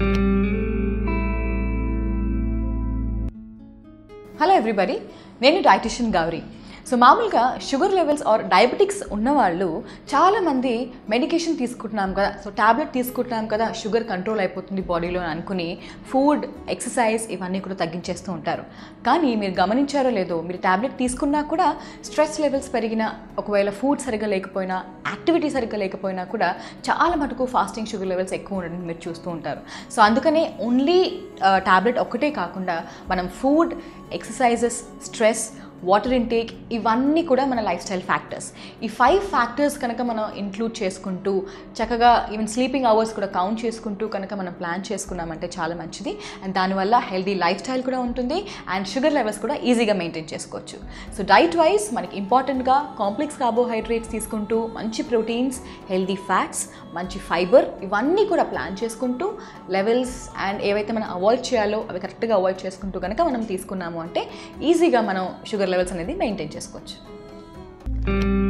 Hello everybody, నేను dietitian Gauri. So మామూలుగా sugar levels or diabetics ఉన్నవాళ్ళు చాలామంది మెడికేషన్ తీసుకుంటున్నాం కదా, సో ట్యాబ్లెట్ తీసుకుంటున్నాం కదా, షుగర్ కంట్రోల్ అయిపోతుంది బాడీలో అనుకుని ఫుడ్, ఎక్సర్సైజ్ ఇవన్నీ కూడా తగ్గించేస్తూ ఉంటారు. కానీ మీరు గమనించారో లేదో, మీరు ట్యాబ్లెట్ తీసుకున్నా కూడా స్ట్రెస్ లెవెల్స్ పెరిగినా, ఒకవేళ ఫుడ్ సరిగ్గా లేకపోయినా, యాక్టివిటీ సరిగ్గా లేకపోయినా కూడా చాలా మటుకు ఫాస్టింగ్ షుగర్ లెవెల్స్ ఎక్కువ ఉండడం మీరు చూస్తూ ఉంటారు. సో అందుకనే ఓన్లీ ట్యాబ్లెట్ ఒక్కటే కాకుండా మనం food, exercises, stress, water intake ఇవన్నీ కూడా మన లైఫ్ స్టైల్ ఫ్యాక్టర్స్. ఈ 5 ఫ్యాక్టర్స్ కనుక మనం ఇంక్లూడ్ చేసుకుంటూ చక్కగా ఈవెన్ స్లీపింగ్ అవర్స్ కూడా కౌంట్ చేసుకుంటూ కనుక మనం ప్లాన్ చేసుకున్నామంటే చాలా మంచిది. అండ్ దానివల్ల హెల్దీ లైఫ్ స్టైల్ కూడా ఉంటుంది అండ్ షుగర్ లెవెల్స్ కూడా ఈజీగా మెయింటైన్ చేసుకోవచ్చు. సో డైట్ వైజ్ మనకి ఇంపార్టెంట్గా కాంప్లెక్స్ కార్బోహైడ్రేట్స్ తీసుకుంటూ మంచి ప్రోటీన్స్, హెల్దీ ఫ్యాట్స్, మంచి ఫైబర్ ఇవన్నీ కూడా ప్లాన్ చేసుకుంటూ లెవెల్స్ అండ్ ఏవైతే మనం అవాయిడ్ చేయాలో అవి కరెక్ట్గా అవాయిడ్ చేసుకుంటూ కనుక మనం తీసుకున్నాము అంటే ఈజీగా మనం షుగర్ లెవెల్స్ అనేది మెయింటైన్ చేసుకోవచ్చు.